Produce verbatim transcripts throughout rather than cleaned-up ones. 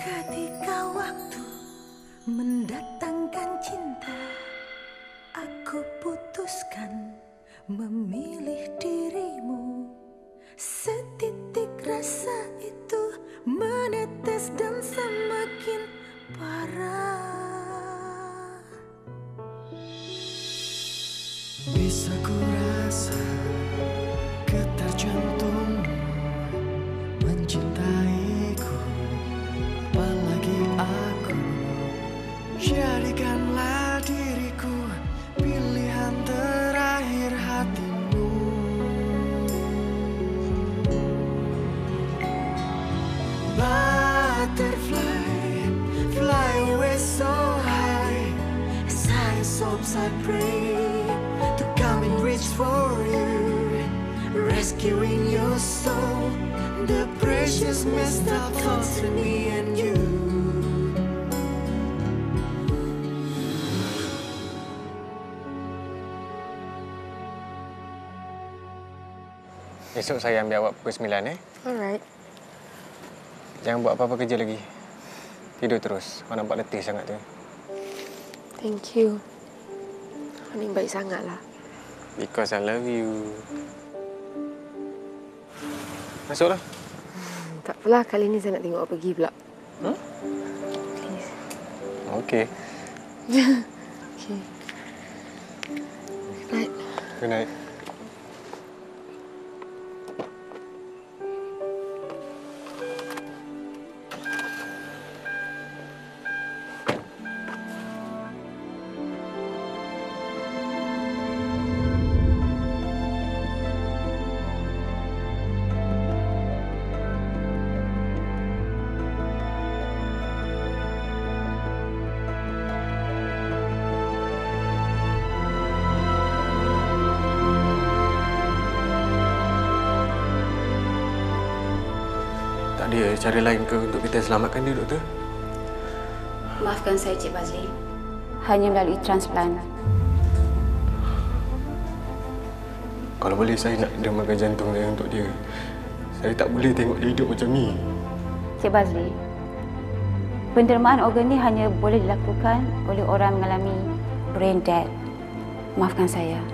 Ketika waktu mendatangkan cinta, aku putuskan memilih dirimu. Setitik rasa itu menetes dan semakin parah. Bisa ku rasa getar jantungmu mencintaiku, apalagi aku. Jadikanlah diriku pilihan terakhir hatimu. Butterfly, fly away so high. As high as hopes I pray to come and reach for you, rescuing your soul, the precious messed up thoughts in me and you. Esok saya ambil awak pukul sembilan, eh? Alright. Jangan buat apa-apa kerja lagi. Tidur terus. Kau nampak letih sangat tu. Thank you. Ini baik sangatlah. Because I love you. Masuklah. Hmm, tak apalah, kali ni saya nak tengok awak pergi pula. Hmm? Please. Okey. Okay. Good night. Good night. Tak ada cara lain ke untuk kita selamatkan dia, doktor? Maafkan saya, Cik Bazli. Hanya melalui transplant. Kalau boleh, saya nak demakan jantung saya untuk dia. Saya tak boleh tengok dia hidup macam ni. Cik Bazli, pendermaan organ ini hanya boleh dilakukan oleh orang mengalami brain death. Maafkan saya.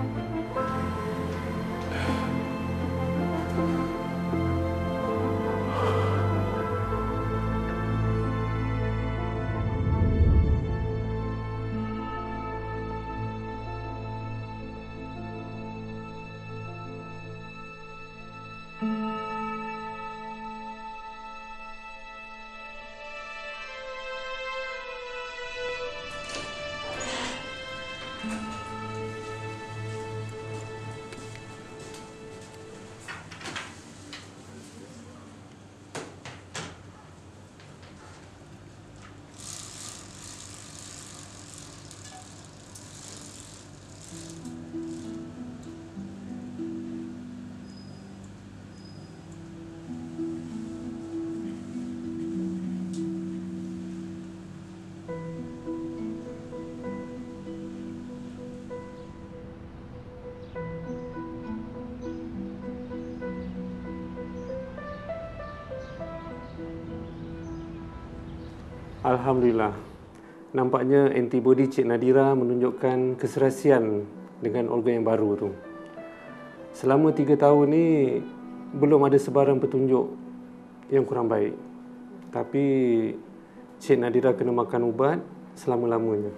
Alhamdulillah. Nampaknya antibodi Cik Nadira menunjukkan keserasian dengan organ yang baru tu. Selama tiga tahun ni belum ada sebarang petunjuk yang kurang baik. Tapi Cik Nadira kena makan ubat selama-lamanya.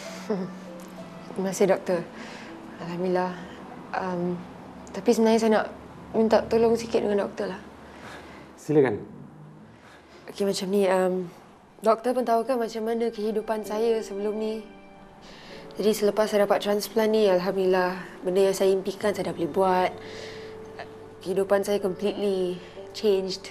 Terima kasih, doktor. Alhamdulillah. Um, tapi sebenarnya saya nak minta tolong sikit dengan doktor lah. Silakan. Okey, macam ni. Um, doktor pun tahu kan macam mana kehidupan saya sebelum ni. Jadi selepas saya dapat transplant ni, Alhamdulillah, benda yang saya impikan saya dah boleh buat. Kehidupan saya completely changed.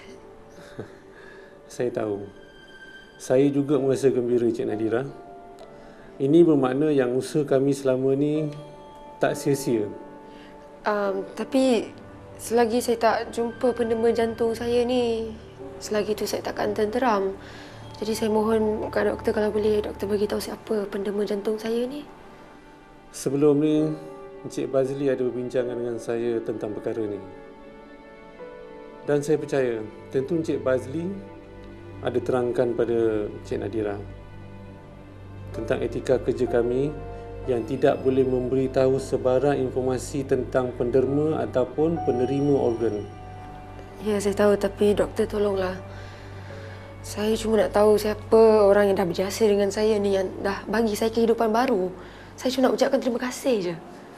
Saya tahu. Saya juga merasa gembira, Cik Nadira. Ini bermakna yang usaha kami selama ni tak sia-sia. Um, tapi selagi saya tak jumpa pendema jantung saya ni, selagi tu saya takkan tenteram. Jadi saya mohon kepada doktor, kalau boleh doktor bagi tahu siapa pendema jantung saya ni. Sebelum ni, Encik Bazli ada berbincangan dengan saya tentang perkara ni. Dan saya percaya, tentu Encik Bazli ada terangkan pada Cik Nadira tentang etika kerja kami yang tidak boleh memberitahu sebarang informasi tentang penderma ataupun penerima organ. Ya, saya tahu, tapi doktor tolonglah. Saya cuma nak tahu siapa orang yang dah berjasa dengan saya ni, yang dah bagi saya kehidupan baru. Saya cuma nak ucapkan terima kasih je.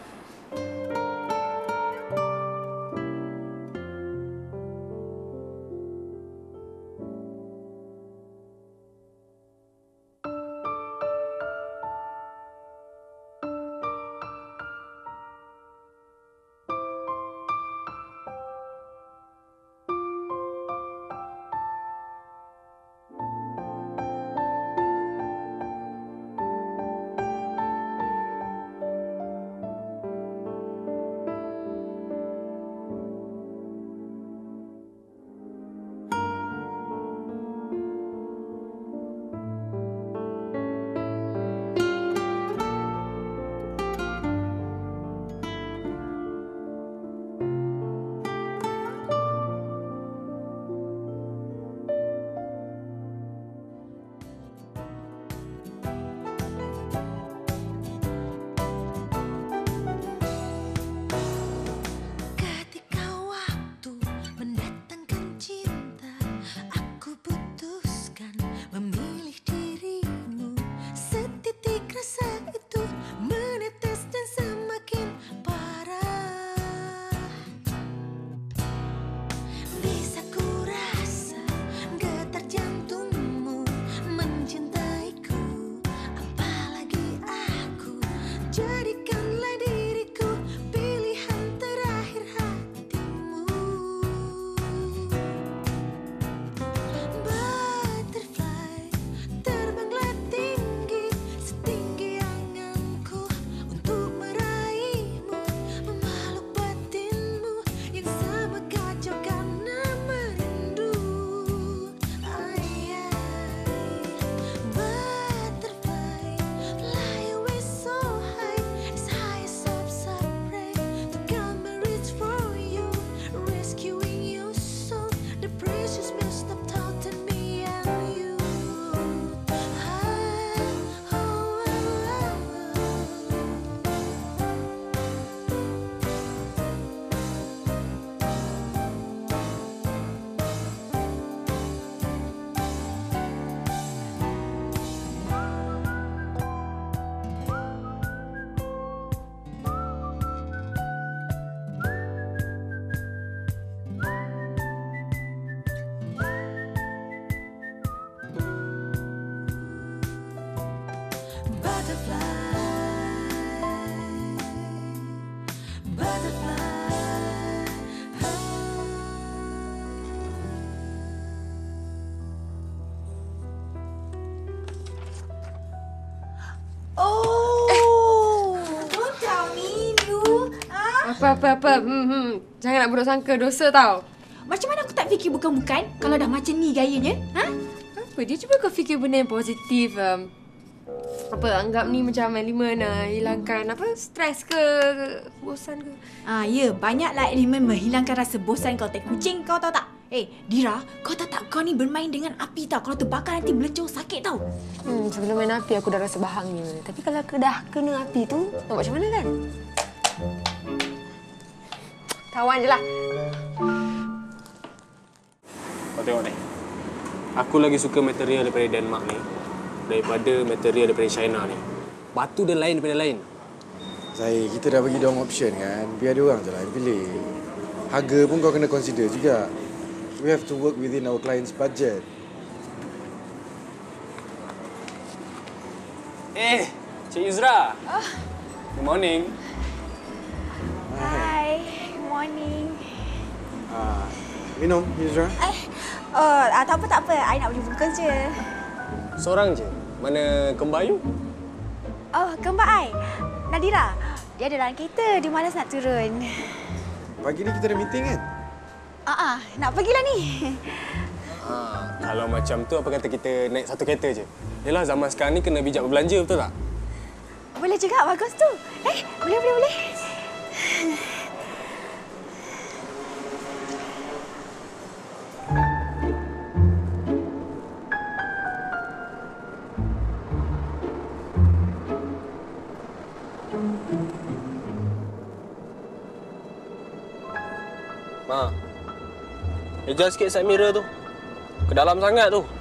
Apa-apa-apa. Hmm, hmm. Jangan nak buruk sangka, dosa tau. Macam mana aku tak fikir bukan-bukan kalau dah macam ni gayanya? Ha? Apa? Dia cuba kau fikir benda yang positif. Um, apa, anggap ni macam elemen nak hilangkan apa, stres ke, bosan ke. Ah, ya, banyaklah elemen menghilangkan rasa bosan kau tak kucing, kau tahu tak? Eh, Dira, kau tahu tak kau ni bermain dengan api tau. Kalau terbakar nanti melecur sakit tau. Hmm, sebelum main api aku dah rasa bahangnya. Tapi kalau aku dah kena api tu, nak buat macam mana kan? Tawan je lah. Kau tengok ni. Aku lagi suka material daripada Denmark ni daripada material daripada China ni. Batu dia lain daripada lain. Zahir, kita dah bagi diorang option kan. Biar diorang je lah yang pilih. Harga pun kau kena consider juga. We have to work within our client's budget. Eh, Cik Yuzra. Oh. Good morning. Hai, good morning. Ah, minum, Yuzra. Eh, oh, ah, tak apa, tak apa. I nak pergi bungkus je. Seorang je? Mana kembar you? Oh, kembar I. Nadira. Dia ada dalam kereta. Dia malas nak turun. Pagi ni kita ada meeting kan? Ah, ah, nak pergilah ni. Ha, kalau macam tu, apa kata kita naik satu kereta je? Yelah, zaman sekarang ni kena bijak berbelanja, betul tak? Boleh juga, bagus tu. Eh, boleh, boleh, boleh. Adjust sikit side mirror tu. Ke dalam sangat tu.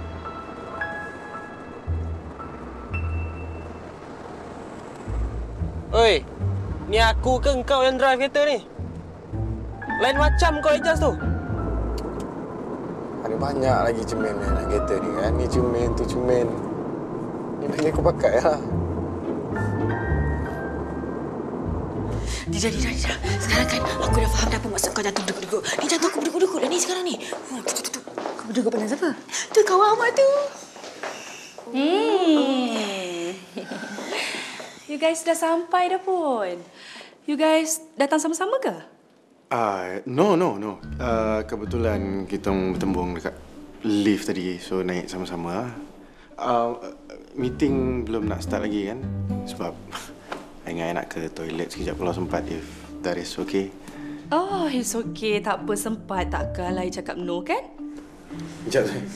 Oi, ni aku ke engkau yang drive kereta ni? Lain macam kau adjust tu. Ada banyak lagi cermin dalam kereta ni kan. Ni cermin, tu cermin. Ni boleh aku pakai lah. Dira, Dira, Dira. Sekarang kan aku dah faham dah apa maksud kau jantung deguk-deguk. Ni jantung aku berdeguk-deguk dah ni sekarang ni. Oh, tu, tu, tu. Kau berdua pandang siapa? Tu kawan Ahmad tu. Hmm. You guys dah sampai dah pun. You guys datang sama-sama ke? Uh, no, no, no. Uh, kebetulan kita bertembung dekat lift tadi. So, naik sama-sama. Uh, meeting belum nak start lagi kan? Sebab I ingat nak ke toilet sekejap kalau sempat, if that is okay. Oh, it's okay. Tak apa, sempat. Takkanlah I cakap no, kan? Sekejap saya.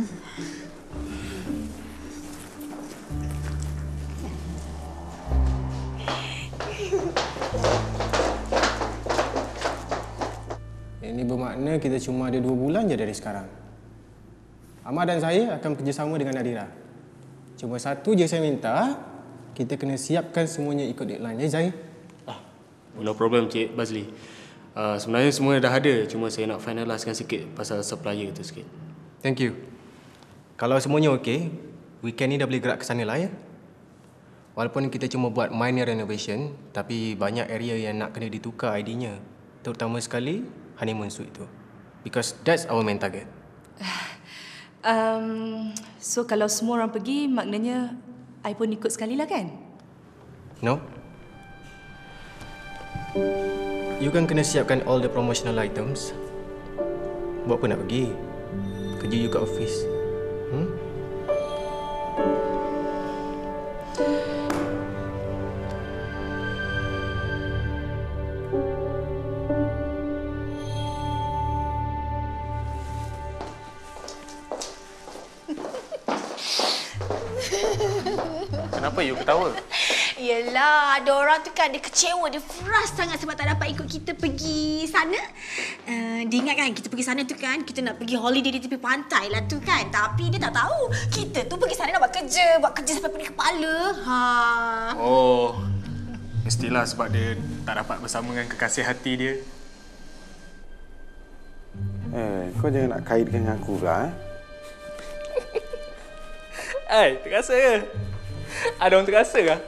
Ini bermakna kita cuma ada dua bulan je dari sekarang. Ahmad dan saya akan bekerjasama dengan Nadira. Cuma satu je saya minta, kita kena siapkan semuanya ikut deadline. Ya, Zahir? Ah, no problem, Cik Bazli. Uh, sebenarnya semua dah ada. Cuma saya nak finalisekan sikit pasal supplier tu sikit. Thank you. Kalau semuanya okey, weekend ni dah boleh gerak ke sana lah ya. Walaupun kita cuma buat minor renovation, tapi banyak area yang nak kena ditukar I D-nya. Terutama sekali honeymoon suite tu. Because that's our main target. Um, so kalau semua orang pergi, maknanya I pun ikut sekali lah kan? No. You kan kena siapkan all the promotional items. Buat apa nak pergi? Kerja you kat office. Hmm? Kenapa you ketawa? Yelah, ada orang tu kan dia kecewa, dia frust sangat sebab tak dapat ikut kita pergi sana. Uh, dia ingat kan kita pergi sana tu kan, kita nak pergi holiday di tepi pantai lah tu kan. Tapi dia tak tahu, kita tu pergi sana nak buat kerja, buat kerja sampai pening kepala. Ha. Oh, mestilah sebab dia tak dapat bersama dengan kekasih hati dia. Eh, kau jangan nak kaitkan dengan aku pula, eh? Eh, terasa ke? Ada orang terasa ke?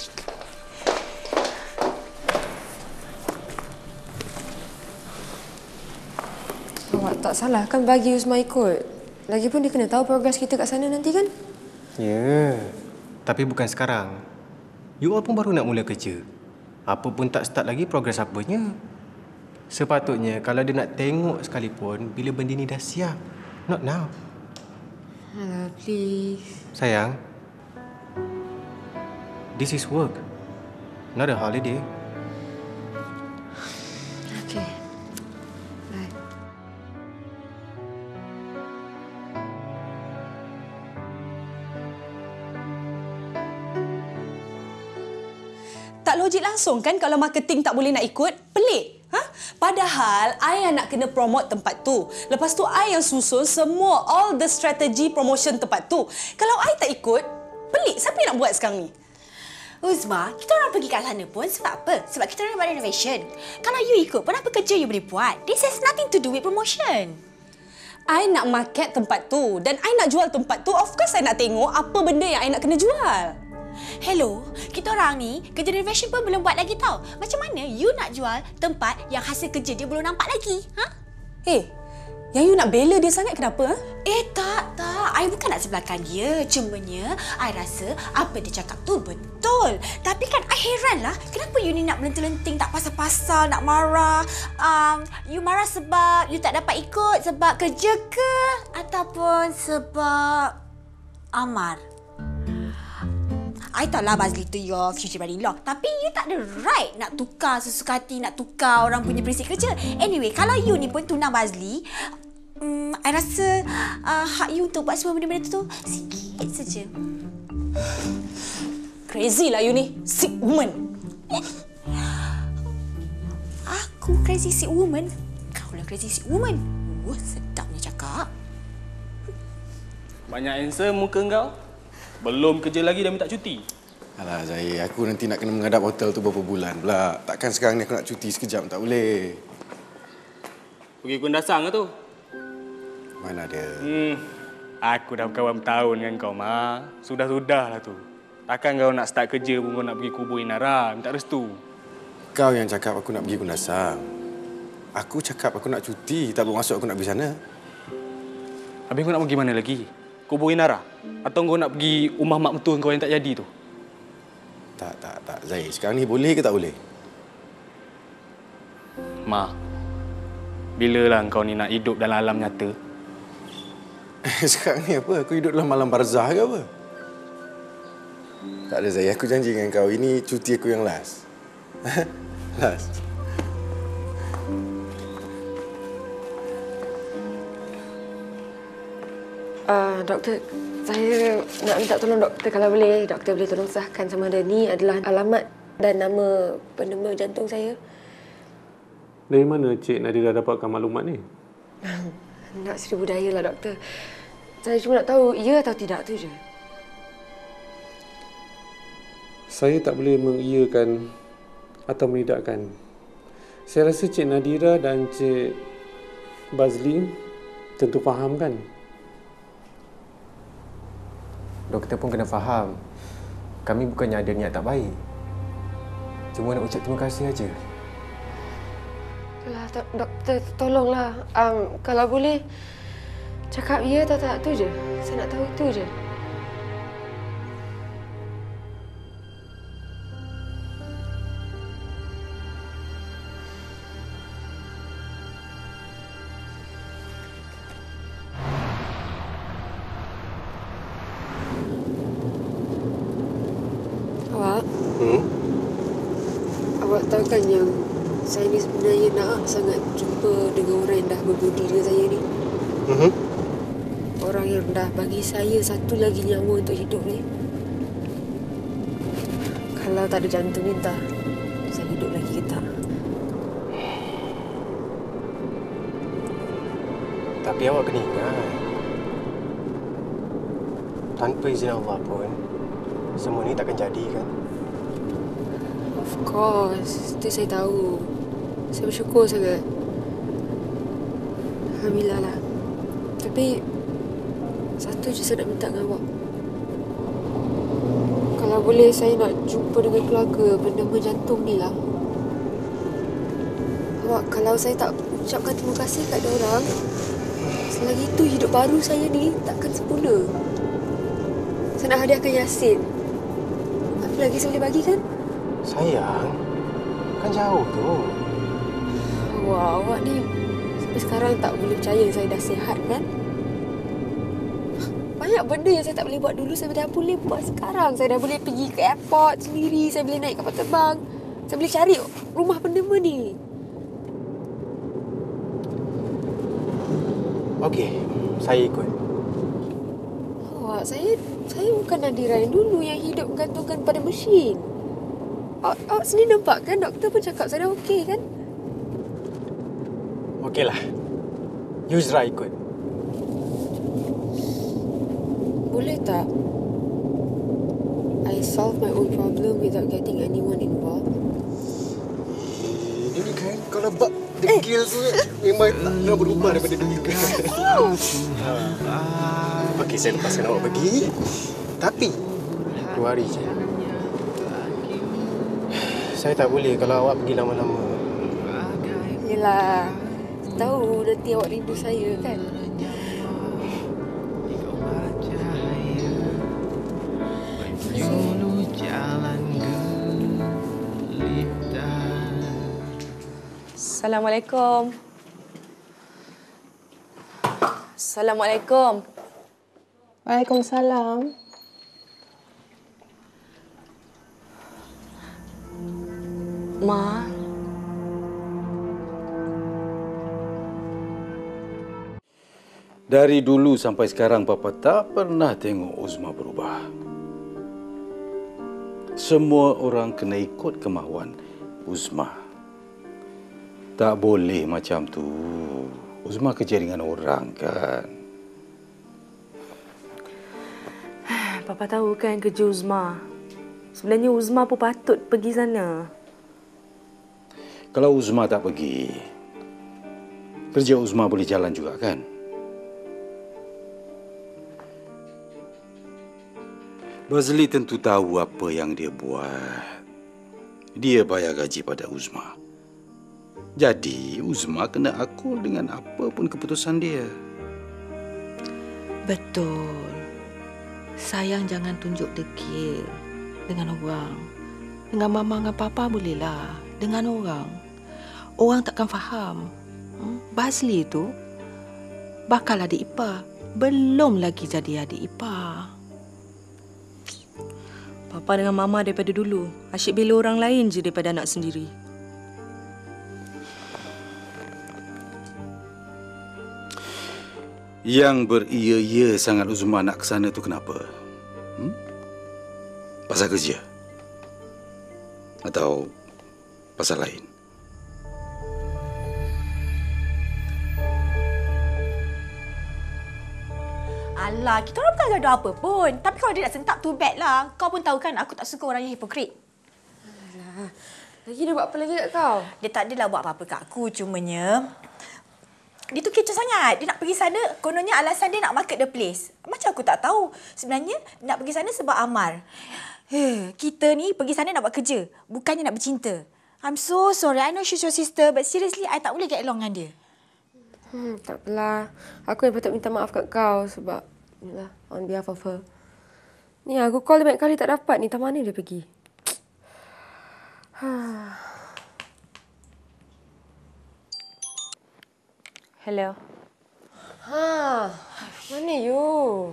Awak tak salah kan bagi Uzma ikut. Lagipun dia kena tahu progres kita kat sana nanti kan? Ya, yeah. Tapi bukan sekarang. You all pun baru nak mula kerja. Apa pun tak start lagi, progres apanya. Sepatutnya kalau dia nak tengok sekalipun bila benda ni dah siap. Not now. Alah, please. Sayang, this is work, not a holiday. Okay. Bye. Tak logik langsung kan kalau marketing tak boleh nak ikut? Pelik. Ha? Padahal, I yang nak kena promote tempat tu. Lepas tu, I yang susun semua all the strategy promotion tempat tu. Kalau I tak ikut, pelik. Siapa yang nak buat sekarang ni? Uzma, kita orang pergi kat sana pun sebab apa? Sebab kita orang buat renovation. Kalau you ikut pun apa kerja you boleh buat? This has nothing to do with promotion. I nak market tempat tu dan I nak jual tempat tu. Of course, I nak tengok apa benda yang I nak kena jual. Hello, kita orang ni kerja renovation pun belum buat lagi tau. Macam mana you nak jual tempat yang hasil kerja dia belum nampak lagi? Ha? Eh, yang you nak bela dia sangat kenapa? Ha? Eh tak, tak. I bukan nak sebelahkan dia. Cumanya, I rasa apa dia cakap tu betul. Tapi kan I heran lah, kenapa you ni nak melenting-lenting tak pasal-pasal, nak marah. Um, you marah sebab you tak dapat ikut, sebab kerja ke? Ataupun sebab Amar? I tahulah Bazli tu your future brother-in-law. Tapi you tak ada right nak tukar sesuka hati, nak tukar orang punya prinsip kerja. Anyway, kalau you ni pun tunang Bazli, um, I rasa uh, hak you untuk buat semua benda-benda tu sikit saja. Crazy lah you ni. Sick woman. Aku crazy sick woman? Kau lah crazy sick woman. Uh, sedapnya cakap. Banyak answer muka kau. Belum kerja lagi dah minta cuti. Alah Zahir, aku nanti nak kena menghadap hotel tu berapa bulan pula. Takkan sekarang ni aku nak cuti sekejap, tak boleh. Pergi Kundasang ke tu? Mana ada. Hmm, aku dah berkawan bertahun dengan kau, Ma. Sudah-sudah lah tu. Takkan kau nak start kerja pun kau nak pergi kubur Inara, minta restu. Kau yang cakap aku nak pergi Kundasang. Aku cakap aku nak cuti, tak bermaksud aku nak pergi sana. Habis kau nak pergi mana lagi? Kubur Inara? Atau kau nak pergi rumah mak mentua kau yang tak jadi tu? Tak, tak, tak. Zahir, sekarang ni boleh ke tak boleh? Ma, bilalah kau ni nak hidup dalam alam nyata? Sekarang ni apa? Aku hidup dalam alam barzah ke apa? Tak ada Zahir, aku janji dengan kau. Ini cuti aku yang last. Last. Uh, doktor, saya nak minta tolong doktor kalau boleh. Doktor boleh tolong sahkan sama ada ni adalah alamat dan nama penderma jantung saya. Dari mana Cik Nadira dapatkan maklumat ni? Nak seri budaya lah doktor. Saya cuma nak tahu ya atau tidak tu je. Saya tak boleh mengiyakan atau menidakkan. Saya rasa Cik Nadira dan Cik Bazli tentu faham kan? Doktor pun kena faham. Kami bukannya ada niat tak baik. Cuma nak ucap terima kasih aja. Itulah, doktor, tolonglah. Um, kalau boleh, cakap ya atau tak tu je. Saya nak tahu tu je. Awak? Hmm? Awak tahu kan yang saya ni sebenarnya nak sangat jumpa dengan orang yang dah berbudi dengan saya ni. Hmm? Orang yang dah bagi saya satu lagi nyawa untuk hidup ni. Kalau tak ada jantung ni, entah saya hidup lagi ke tak. Tapi awak kena ingat, tanpa izin Allah pun, semua ni takkan jadi kan? Of course, itu saya tahu. Saya bersyukur sangat. Alhamdulillah lah. Tapi satu je saya nak minta dengan awak. Kalau boleh saya nak jumpa dengan keluarga penderma jantung ni lah. Awak, kalau saya tak ucapkan terima kasih kat diorang, selagi itu hidup baru saya ni takkan sempurna. Saya nak hadiahkan Yasin. Apa lagi saya boleh bagi kan? Sayang, kan jauh tu. Wah, awak ni sampai sekarang tak boleh percaya saya dah sihat kan? Banyak benda yang saya tak boleh buat dulu, saya dah boleh buat sekarang. Saya dah boleh pergi ke airport sendiri, saya boleh naik kapal terbang. Saya boleh cari rumah penderma ni. Okey, saya ikut. Awak, saya saya bukan Nadira yang dulu yang hidup bergantungkan pada mesin. Awak, awak sendiri nampak kan? Doktor pun cakap saya dah okey kan? Okeylah. Yusra ikut. Boleh tak I solve my own problem without getting anyone involved? Ini kan kalau bab degil tu memang tak nak berubah daripada dulu. Okey, saya lepaskan awak pergi. Tapi dua hari je. Saya tak boleh kalau awak pergi lama-lama. Yelah, tahu nanti awak rindu saya kan? Assalamualaikum. Assalamualaikum. Waalaikumsalam. Ma. Dari dulu sampai sekarang Papa tak pernah tengok Uzma berubah. Semua orang kena ikut kemahuan Uzma. Tak boleh macam tu. Uzma kerja dengan orang kan. Papa tahu kan kerja Uzma. Sebenarnya Uzma pun patut pergi sana. Kalau Uzma tak pergi, kerja Uzma boleh jalan juga kan? Bazli tentu tahu apa yang dia buat. Dia bayar gaji pada Uzma. Jadi Uzma kena akul dengan apa pun keputusan dia. Betul. Sayang jangan tunjuk degil dengan orang. Dengan mama dengan papa bolehlah. Dengan orang, orang takkan faham. Hmm? Bazli tu bakal adik ipar. Belum lagi jadi adik ipar. Papa dengan mama daripada dulu asyik bela orang lain je daripada anak sendiri. Yang beria-ia sangat Uzma nak ke sana tu kenapa? Hmm? Pasal kerja? Atau pasal lain? Alah, kita orang bukan gaduh apa pun. Tapi kalau dia nak sentak, too bad lah. Kau pun tahu kan aku tak suka orang yang hipokrit. Alah, lagi dia buat apa lagi kat kau? Dia tak adalah buat apa-apa kat aku. Cumanya, dia tu kecoh sangat. Dia nak pergi sana, kononnya alasan dia nak market the place. Macam aku tak tahu. Sebenarnya, nak pergi sana sebab Amar. Huh, kita ni pergi sana nak buat kerja. Bukannya nak bercinta. I'm so sorry. I know she's your sister. But seriously, I tak boleh get along dengan dia. Hmm, tak apalah. Aku yang patut minta maaf kat kau sebab, inilah, on behalf of her. Ni aku call dia banyak kali tak dapat ni. Tak mana dia pergi? Hello. Ha, mana you?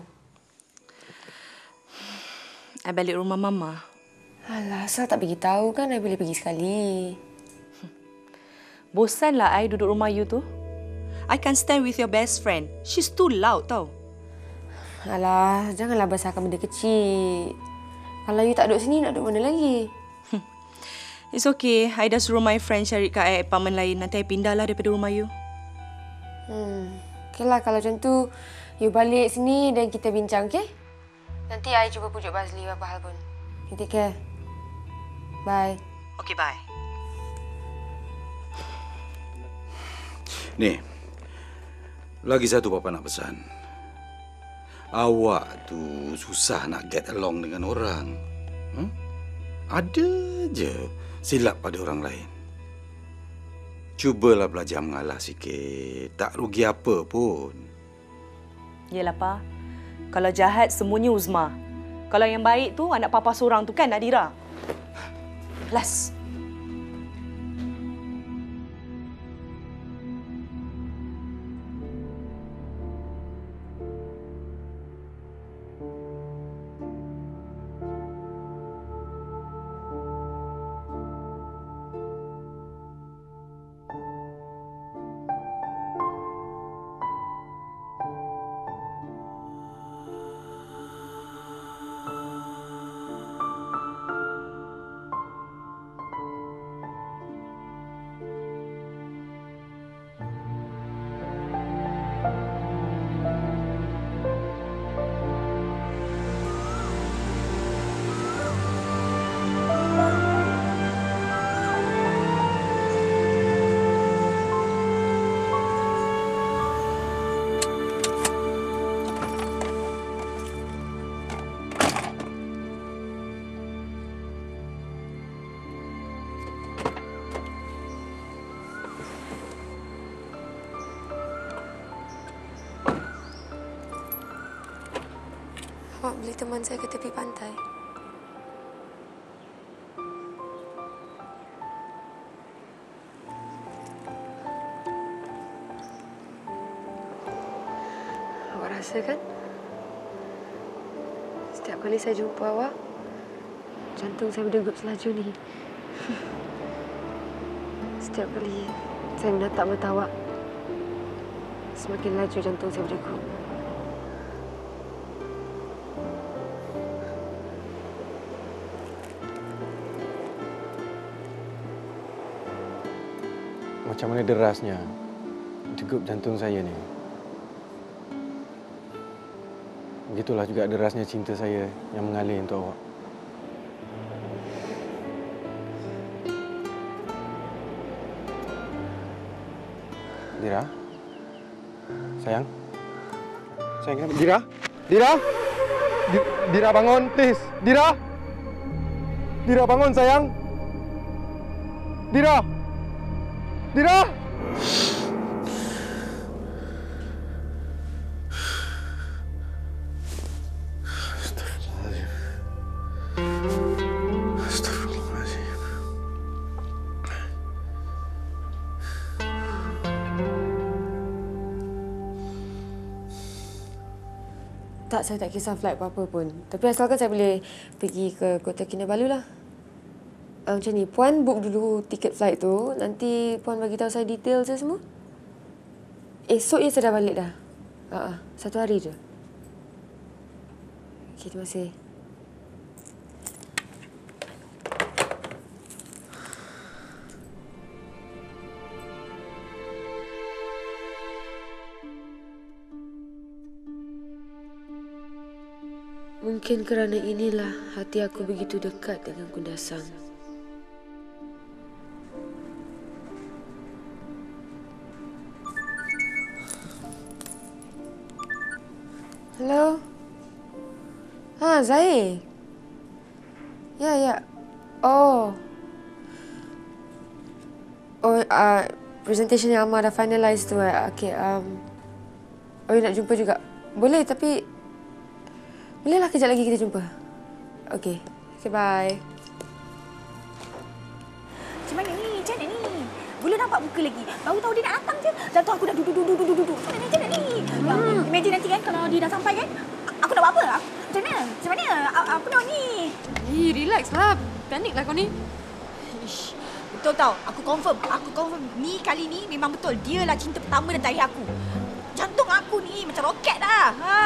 I balik rumah mama. Alah, asal tak bagi tahu kan I boleh pergi sekali. Bosanlah I duduk rumah you tu. I can't stand with your best friend. She's too loud tau. Alah, janganlah basahkan benda kecil. Kalau you tak duduk sini, nak duduk mana lagi? It's okay. I dah suruh my friend cari kat I apartment lain. Nanti I pindahlah daripada rumah you. Hmm. Okeylah, kalau macam tu, you balik sini dan kita bincang, okey? Nanti I cuba pujuk Bazli apa hal pun. You take care. Bye. Okay, bye. Ni, lagi satu Papa nak pesan. Awak tu susah nak get along dengan orang. Hmm? Ada je silap pada orang lain. Cubalah belajar mengalah sikit. Tak rugi apa pun. Yelah, Pa. Kalau jahat, semuanya Uzma. Kalau yang baik tu, anak Papa seorang tu kan, Nadira? Last. Awak beli teman saya ke tepi pantai. Awak rasa kan? Setiap kali saya jumpa awak, jantung saya berdegup selaju ni. Setiap kali saya menatap mata awak, semakin laju jantung saya berdegup. Macam mana derasnya degup jantung saya ni. Begitulah juga derasnya cinta saya yang mengalir untuk awak. Dira? Sayang? Sayang, kenapa? Dira? Dira? Di- Dira bangun, please. Dira? Dira bangun, sayang. Dira? Dira? Tak, saya tak kisah flight apa-apa pun. Tapi asalkan saya boleh pergi ke Kota Kinabalu lah. Uh, macam ni, Puan book dulu tiket flight tu. Nanti Puan bagi tahu saya detail saya semua. Esok ya saya dah balik dah. Uh, uh, satu hari je. Okey, terima kasih. Mungkin kerana inilah hati aku begitu dekat dengan Kundasang. Hello? Ha, Zahir? Ya, ya. Oh. Oh, uh, presentation yang Amar dah finalize tu. Uh. Okay, um... Oh, nak jumpa juga? Boleh, tapi... Bolehlah kejap lagi kita jumpa. Okey. Okay, bye. Macam mana ni? Macam mana ni? Belum nampak muka lagi. Baru tahu dia nak datang je. Jantung aku dah duduk-duduk-duduk-duduk. Macam mana, macam mana ni? Hmm. Imagine nanti kan kalau dia dah sampai kan, aku nak buat apa? Macam mana? Macam mana? Apa nak ni? Eh, relax lah. Panik lah kau ni. Ish. Betul tau. Aku confirm. Aku confirm. Ni kali ni memang betul. Dia lah cinta pertama dan terakhir aku. Jantung aku ni macam roket dah. Ha.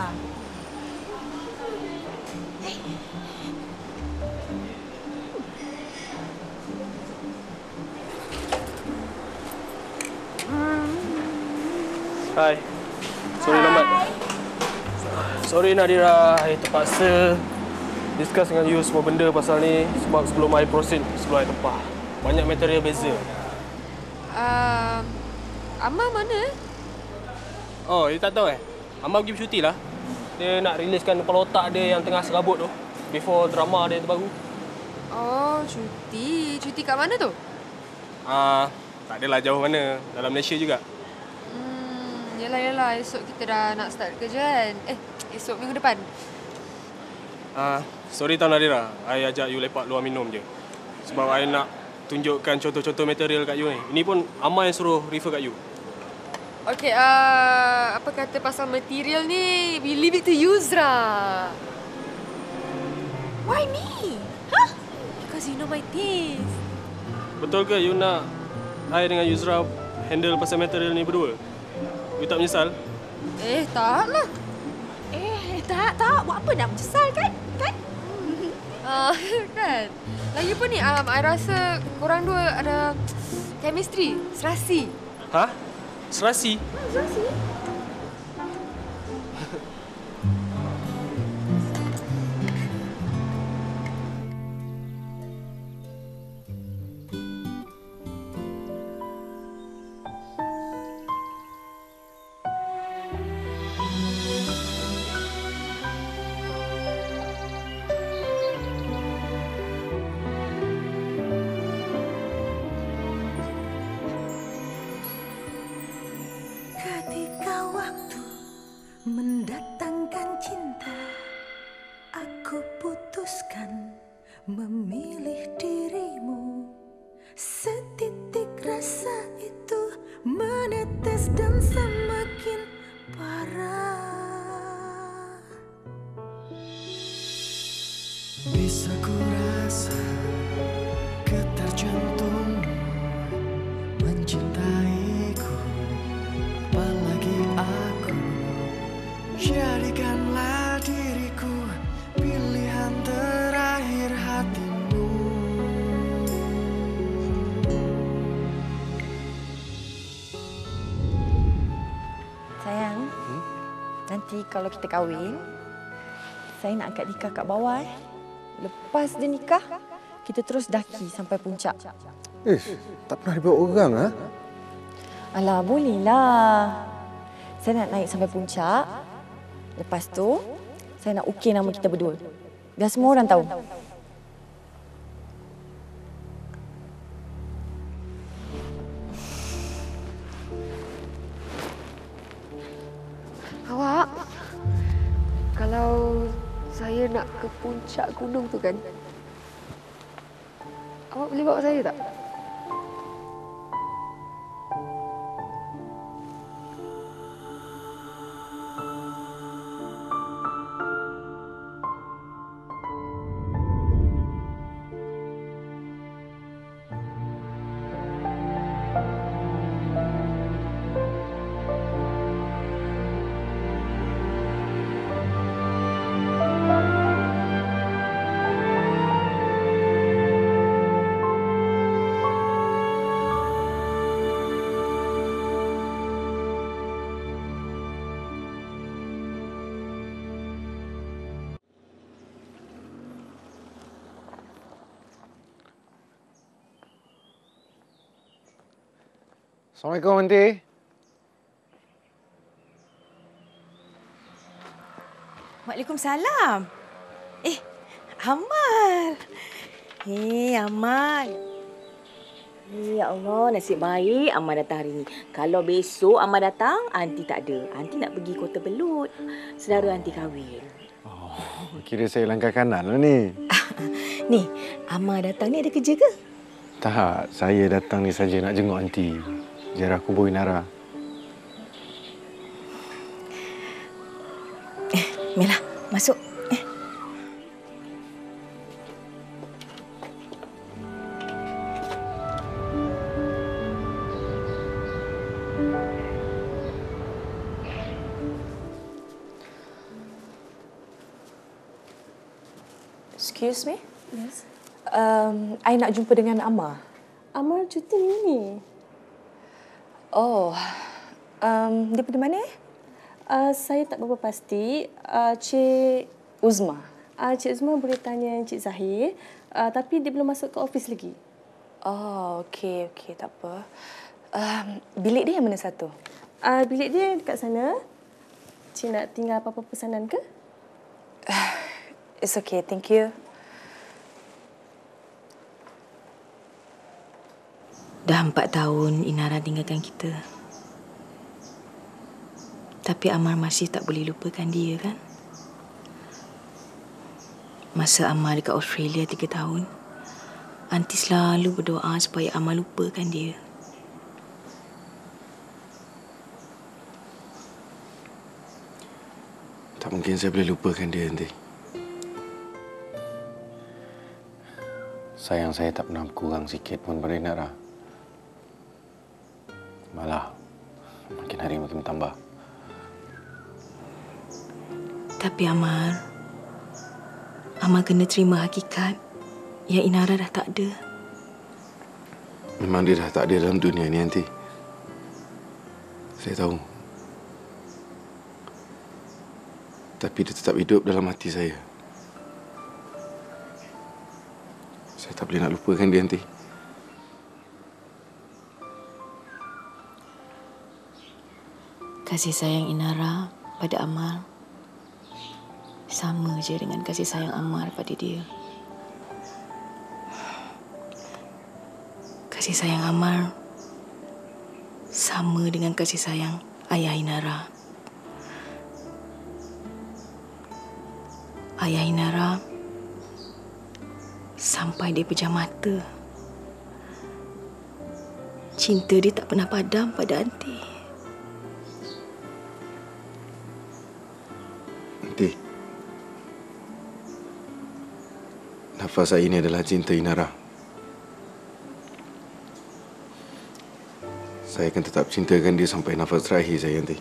Hai. Sorry lambat. Sorry Nadira, I terpaksa discuss dengan you semua benda pasal ni sebab sebelum I proceed, sebelum I tempah. Banyak material beza. Uh, Amar mana? Oh, you tak tahu eh? Amar pergi bercuti lah. Dia nak riliskan kepala otak dia yang tengah serabut tu before drama dia terbaru. Oh, cuti. Cuti kat mana tu? Ah, uh, tak adalah jauh mana. Dalam Malaysia juga. Hmm, yalah, yalah. Esok kita dah nak start kerja kan? Eh, esok minggu depan. Ah, uh, sorry tau Nadira. I ajak you lepak luar minum je. Sebab I nak tunjukkan contoh-contoh material kat you ni. Ini pun Amar yang suruh refer kat you. Okay, uh, apa kata pasal material ni? We leave it to Yusra. Why me? Huh? Because you know my taste. Betul ke you nak I dengan Yusra handle pasal material ni berdua? You tak menyesal? Eh, taklah. Eh, tak, tak. Buat apa nak menyesal kan? Kan? Uh, kan? Lagipun ni, um, I rasa korang dua ada chemistry, serasi. Hah? Serasi? Hmm, serasi. Ketika waktu mendatangkan cinta, aku putuskan memilih dirimu. Setitik rasa itu menetes dan semakin parah. Bisa ku rasa getar jantungmu mencintaiku. Apalagi aku, jadikanlah diriku pilihan terakhir hatimu. Nanti kalau kita kahwin, saya nak angkat nikah kat bawah. Eh. Lepas dia nikah, kita terus daki sampai puncak. Eh, tak pernah dibawa orang, ha? Alah, bolehlah. Saya nak naik sampai puncak. Lepas tu, saya nak ukir nama kita berdua. Biar semua orang tahu. Awak, kalau saya nak ke puncak gunung tu kan, awak boleh bawa saya tak? Assalamualaikum, Aunty. Waalaikumsalam. Eh, Amal. Hei, Amal. Ya Allah, nasib baik Amal datang hari ni. Kalau besok Amal datang, Aunty tak ada. Aunty nak pergi Kota Belud. Saudara Aunty kahwin. Oh, kira saya langkah kanan lah ni. Ni, Amal datang ni ada kerja ke? Tak, saya datang ni saja nak jenguk Aunty. Ziarah kubur Inara. Eh, Mela, masuk. Eh. Excuse me? Yes. Um, I nak jumpa dengan Amar. Amal cuti ni. Oh, um, dia pergi mana? Uh, saya tak berapa pasti. Uh, Cik Uzma. Uh, Cik Uzma boleh tanya Cik Zahir. Uh, tapi dia belum masuk ke office lagi. Oh, okey, okey, tak apa. Um, bilik dia yang mana satu? Uh, bilik dia dekat sana. Cik nak tinggal apa-apa pesanan ke? It's okay, thank you. Dah empat tahun Inara tinggalkan kita. Tapi Amar masih tak boleh lupakan dia, kan? Masa Amar dekat Australia tiga tahun, Aunty selalu berdoa supaya Amar lupakan dia. Tak mungkin saya boleh lupakan dia, Aunty. Sayang saya tak pernah kurang sikit pun pada Inara. Malah, makin hari makin bertambah. Tapi Amar, Amar kena terima hakikat yang Inara dah tak ada. Memang dia dah tak ada dalam dunia ni, Aunty. Saya tahu. Tapi dia tetap hidup dalam hati saya. Saya tak boleh nak lupakan dia, Aunty. Kasih sayang Inara pada Amar sama je dengan kasih sayang Amar pada dia. Kasih sayang Amar sama dengan kasih sayang ayah Inara. Ayah Inara sampai dia pejam mata. Cinta dia tak pernah padam pada Aunty. Aunty, nafas saya ini adalah cinta Inara. Saya akan tetap cintakan dia sampai nafas terakhir saya, Aunty.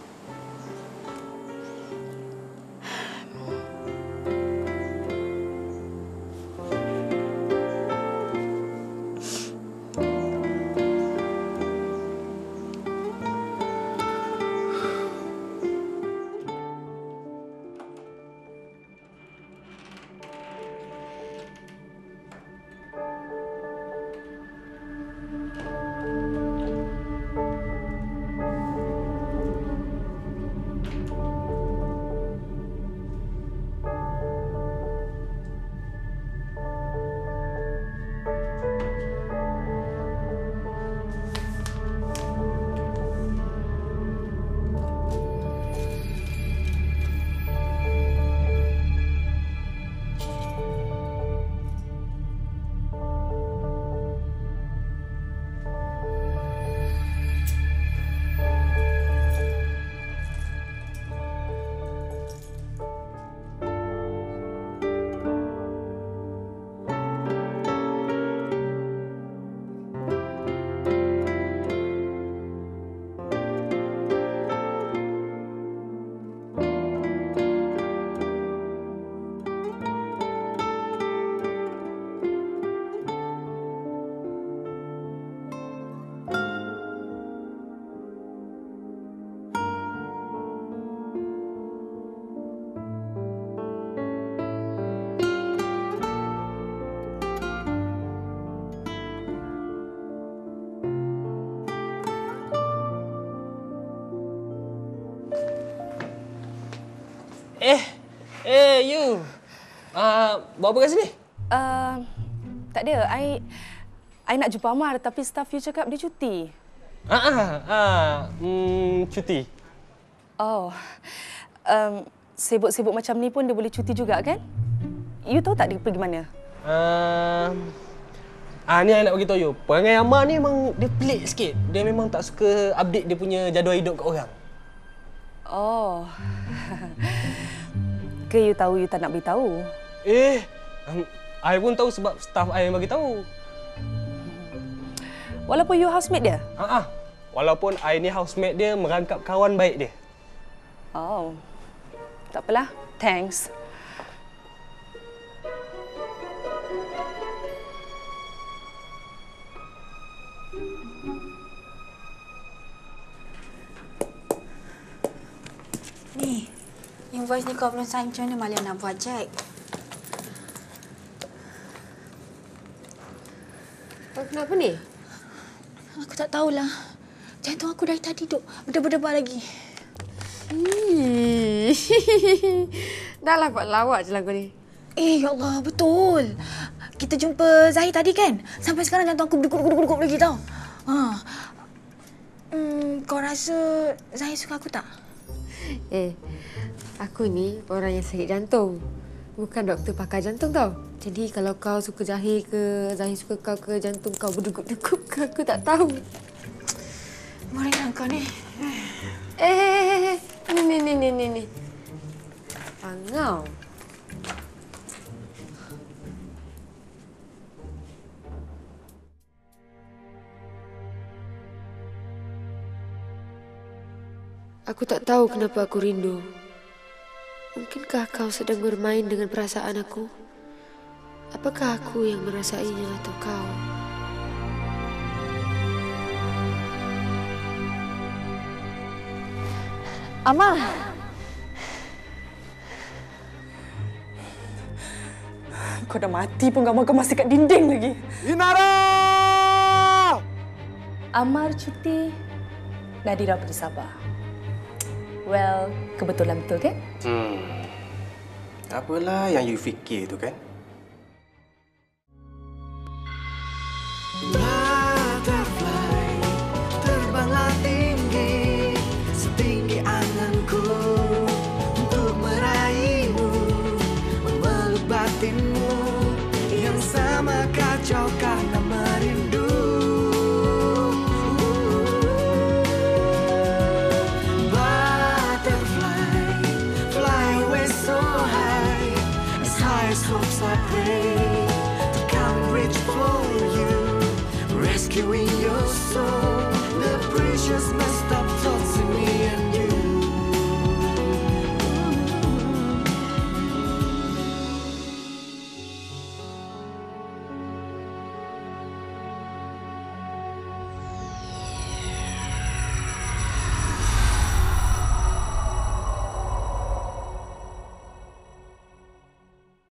Eh, you. Uh, bawa apa kat sini? Uh, tak ada. I, I nak jumpa Amar tapi staff you cakap dia cuti. Ah, ah, ah. Hmm, cuti. Oh. Um, sibuk-sibuk macam ni pun dia boleh cuti juga kan? You tahu tak dia pergi mana? Uh, ah, ni I nak beritahu you. Perangai Amar ni memang dia pelik sikit. Dia memang tak suka update dia punya jadual hidup kat orang. Oh. Ke you tahu you tak nak beritahu? Eh, um, I pun tahu sebab staff I yang bagi tahu. Walaupun you housemate dia? Ha ah. Walaupun I ni housemate dia merangkap kawan baik dia. Oh. Tak apalah. Thanks. Ni, invoice ni kau belum sign, macam mana Malia nak buat, Jack? Oh, kenapa ni? Aku tak tahulah. Jantung aku dari tadi duk berdebar-debar lagi. Ih. Dah lah buat lawak je lagu ni. Eh, ya Allah, betul. Kita jumpa Zahir tadi kan? Sampai sekarang jantung aku berdegup-degup lagi tau. Ha. Hmm, kau rasa Zahir suka aku tak? Eh, aku ni orang yang sakit jantung. Bukan doktor pakar jantung tau. Jadi kalau kau suka Zahir ke, Zahir suka kau ke, jantung kau berdegup-degup ke, aku tak tahu. Mereka kau ni. Eh, eh, eh, ni, ni, ni, ni, ni, ni. Angau. Aku tak tahu kenapa aku rindu. Mungkinkah kau sedang bermain dengan perasaan aku? Apakah aku yang merasainya atau kau? Amar. Kau dah mati pun gambar kau masih kat dinding lagi. Inara! Amar cuti, Nadira bersabar. Well, kebetulan betul kan? Hmm. Apalah yang you fikir tu kan? Butterfly, terbanglah tinggi, setinggi anganku untuk meraihmu, memeluk batinmu yang sama kacau karena merindu. Hopes I pray to come and reach for you, rescuing your soul, the precious messed up thoughts in